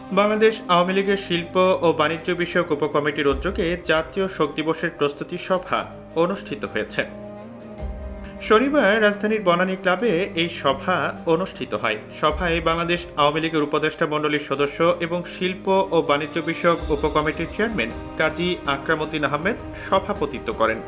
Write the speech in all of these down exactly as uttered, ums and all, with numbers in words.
বাংলাদেশ আওয়ামী লীগের শিল্প ও বাণিজ্য বিষয়ক উপকমিটির উদ্যোগে জাতীয় শোক দিবসের প্রস্তুতি সভা অনুষ্ঠিত হয়েছে। শনিবার রাজধানীর বনানী ক্লাবে এই সভা অনুষ্ঠিত হয়। সভায় বাংলাদেশ আওয়ামী লীগের উপদেষ্টা মণ্ডলীর সদস্য এবং শিল্প ও বাণিজ্য বিষয়ক উপকমিটির চেয়ারম্যান কাজী আকরাম উদ্দিন আহমেদ সভাপতিত্ব করেন।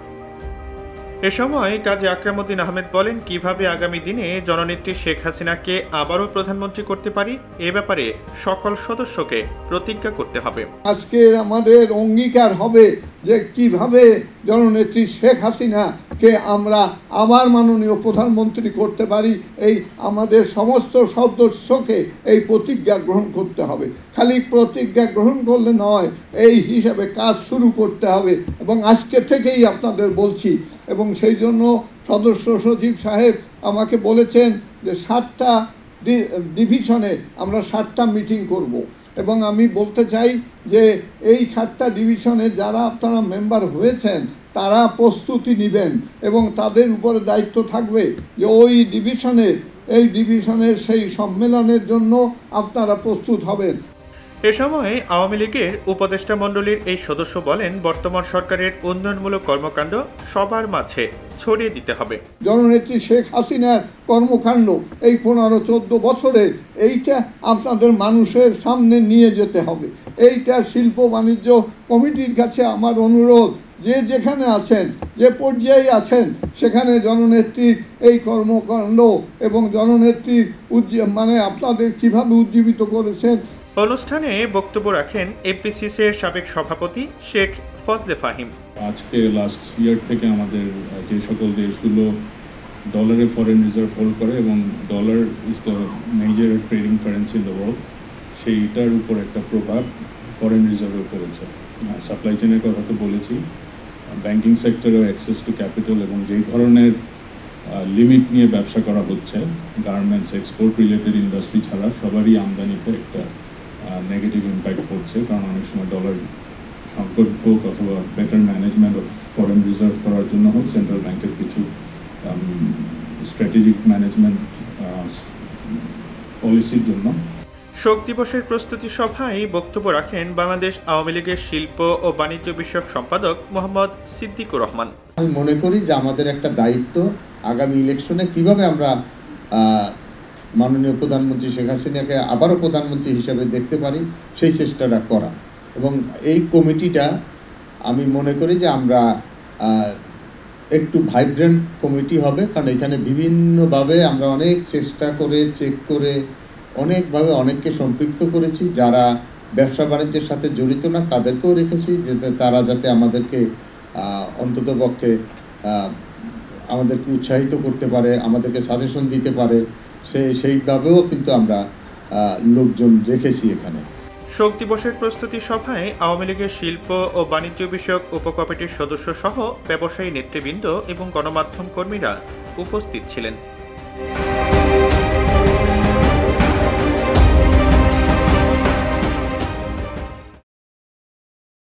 এ সময় কাজী আকরাম উদ্দিন আহমেদ বলেন, কিভাবে আগামী দিনে জননেত্রী শেখ হাসিনাকে আবারও প্রধানমন্ত্রী করতে পারি এ ব্যাপারে সকল সদস্যকে প্রতিজ্ঞা করতে হবে। আজকে আমাদের অঙ্গীকার হবে যে কিভাবে জননেত্রী শেখ হাসিনাকে আমরা আবার মাননীয় প্রধানমন্ত্রী করতে পারি। এই আমাদের সমস্ত সদস্যকে এই প্রতিজ্ঞা গ্রহণ করতে হবে। খালি প্রতিজ্ঞা গ্রহণ করলে নয়, এই হিসাবে কাজ শুরু করতে হবে এবং আজকে থেকেই আপনাদের বলছি। এবং সেই জন্য সদস্য সচিব সাহেব আমাকে বলেছেন যে সাতটা ডিভিশনে আমরা সাতটা মিটিং করব এবং আমি বলতে চাই যে এই সাতটা ডিভিশনে যারা আপনারা মেম্বার হয়েছেন তারা প্রস্তুতি নেবেন এবং তাদের উপরে দায়িত্ব থাকবে যে ওই ডিভিশনের এই ডিভিশনের সেই সম্মেলনের জন্য আপনারা প্রস্তুত হবেন। এ সময় আওয়ামী লীগের উপদেষ্টা মণ্ডলীর এই সদস্য বলেন, বর্তমান সরকারের উন্নয়নমূলক কর্মকাণ্ড সবার মাঝে ছড়িয়ে দিতে হবে। জননেত্রী শেখ হাসিনার কর্মকাণ্ড এই পনেরো চোদ্দ বছরের এইটা আপনাদের মানুষের সামনে নিয়ে যেতে হবে। এইটা শিল্প বাণিজ্য কমিটির কাছে আমার অনুরোধ, যে যেখানে আছেন, যে পর্যায়ে আছেন, সেখানে জননেত্রীর এই কর্মকাণ্ড এবং জননেত্রীর মানে আপনাদের কিভাবে উজ্জীবিত করেছেন। অনুষ্ঠানে বক্তব্য রাখেন এপিসিসির সাবেক সভাপতি শেখ ফজলে ফাহিম। আজকে লাস্ট ইয়ার থেকে আমাদের যে সকল দেশগুলো ডলারে ফরেন রিজার্ভ হোল্ড করে এবং dollar is the major trading currency in the world, সেইটার উপর একটা প্রভাব ফরেন রিজার্ভে পড়েছে। সাপ্লাই চেনের কথা তো বলেছি, ব্যাংকিং সেক্টরেও অ্যাক্সেস টু ক্যাপিটাল এবং যেই ধরনের লিমিট নিয়ে ব্যবসা করা হচ্ছে, গার্মেন্টস এক্সপোর্ট রিলেটেড ইন্ডাস্ট্রি ছাড়া সবারই আমদানিতে একটা নেগেটিভ ইম্প্যাক্ট পড়ছে। কারণ অনেক সময় ডলার সংকট হোক অথবা better management of foreign reserve করার জন্য হোক, সেন্ট্রাল ব্যাংকের কিছু স্ট্র্যাটেজিক ম্যানেজমেন্ট পলিসির জন্য। শোক দিবসের প্রস্তুতি সভায় বক্তব্য রাখেন বাংলাদেশ আওয়ামী লীগের শিল্প ও বাণিজ্য বিষয়ক সম্পাদক মোহাম্মদ সিদ্দিকুর রহমান। আমি মনে করি যে আমাদের একটা দায়িত্ব আগামী ইলেকশনে কিভাবে আমরা মাননীয় প্রধানমন্ত্রী শেখ হাসিনাকে আবারও প্রধানমন্ত্রী হিসেবে দেখতে পারি সেই চেষ্টাটা করা। এবং এই কমিটিটা আমি মনে করি যে আমরা একটু ভাইব্রেন্ট কমিটি হবে, কারণ এখানে বিভিন্নভাবে আমরা অনেক চেষ্টা করে চেক করে অনেকভাবে অনেককে সম্পৃক্ত করেছি। যারা ব্যবসা বাণিজ্যের সাথে জড়িত না তাদেরকেও রেখেছি, যাতে তারা যাতে আমাদেরকে অন্ততপক্ষে আমাদেরকে উৎসাহিত করতে পারে, আমাদেরকে সাজেশন দিতে পারে, সে সেইভাবেও কিন্তু আমরা লোকজন রেখেছি এখানে। শোক দিবসের প্রস্তুতি সভায় আওয়ামী লীগের শিল্প ও বাণিজ্য বিষয়ক উপকমিটির সদস্য সহ ব্যবসায়ী নেতৃবৃন্দ এবং গণমাধ্যম কর্মীরা উপস্থিত ছিলেন।